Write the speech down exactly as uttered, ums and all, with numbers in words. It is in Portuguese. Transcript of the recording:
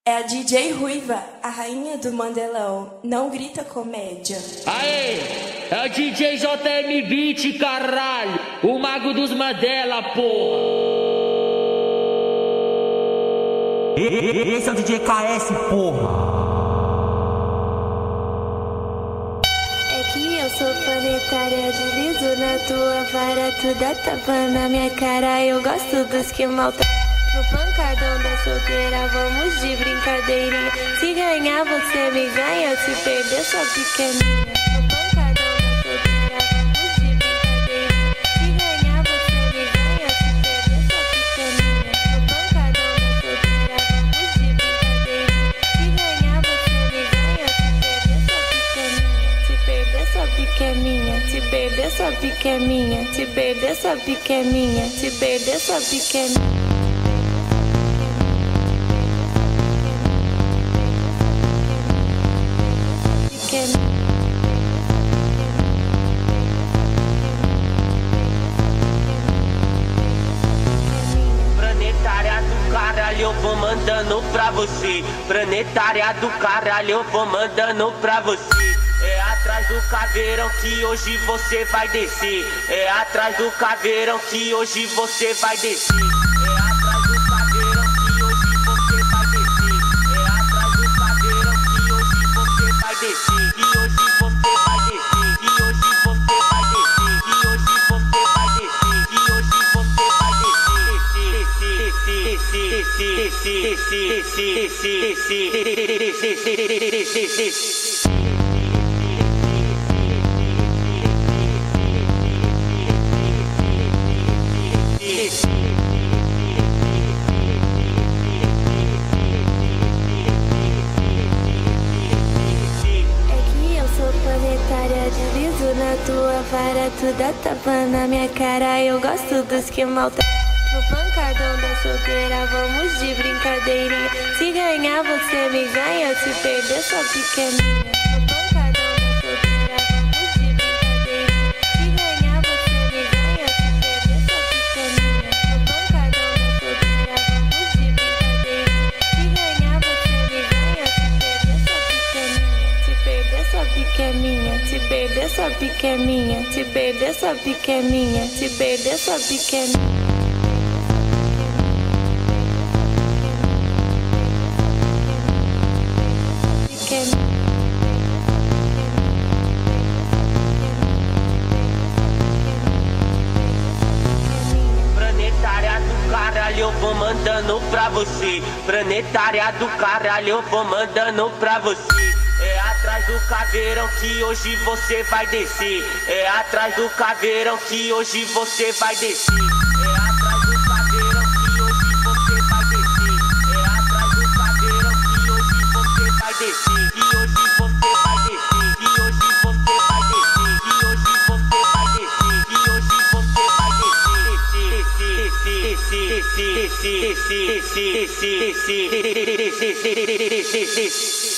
É a D J Ruiva, a rainha do Mandelão. Não grita comédia. Aê, é o D J J M Beat, caralho. O mago dos Mandela, porra. Esse é o D J K S, porra. É que eu sou planetária, deslizo na tua vara, tu dá tapa na minha cara. Eu gosto dos que maltratam. No pancadão da solteira, vamos de brincadeirinha. Se ganhar, você me ganha, se perder, só pequenininha. No pancadão da solteira, vamos de brincadeirinha. Se ganhar, você me ganha, se perder, só pequenininha. No pancadão da solteira, vamos de brincadeirinha. Se ganhar, você me ganha, se perder, só pequenininha. Se perder, só pequenininha. Se perder, só pequenininha. Se perder, só pequenininha. Se perder, só pequenininha. Planetária do caralho, eu vou mandando pra você. Planetária do caralho, eu vou mandando pra você. É atrás do caveirão que hoje você vai descer. É atrás do caveirão que hoje você vai descer. É atrás do caveirão que hoje você vai descer. É atrás do caveirão que hoje você vai descer. Que hoje você vai descer. Que hoje você vai descer. Que hoje você vai descer. Que hoje você vai descer. Deslizo na tua vara, tu dá tapa na minha cara. Eu gosto dos que maltratam. No pancadão da solteira, vamos de brincadeirinha. Se ganhar, você me ganha, se perder, só pequenininha. No pancadão da solteira, vamos de brincadeirinha. Se ganhar, você me ganha, se perder, só pequenininha. No pancadão da solteira, vamos de brincadeirinha. Se ganhar, você me ganha, se perder, só pequenininha. Se perder, só pequenininha. Se perder, só pequenininha. Se perder, só pequenininha. Se perder, só pequenininha. Planetária do caralho, eu vou mandando pra você. Planetária do caralho, eu vou mandando pra você. É atrás do caveirão que hoje você vai descer. É atrás do caveirão que hoje você vai descer. É atrás do caveirão que hoje você vai descer. É atrás do caveirão que hoje você vai descer. Que hoje você vai descer. Que hoje você vai descer. Que hoje você vai descer. Que hoje você vai descer. Esse, esse, esse, esse, esse, esse, esse, esse, esse, esse, esse, esse, esse, esse, esse, esse, esse,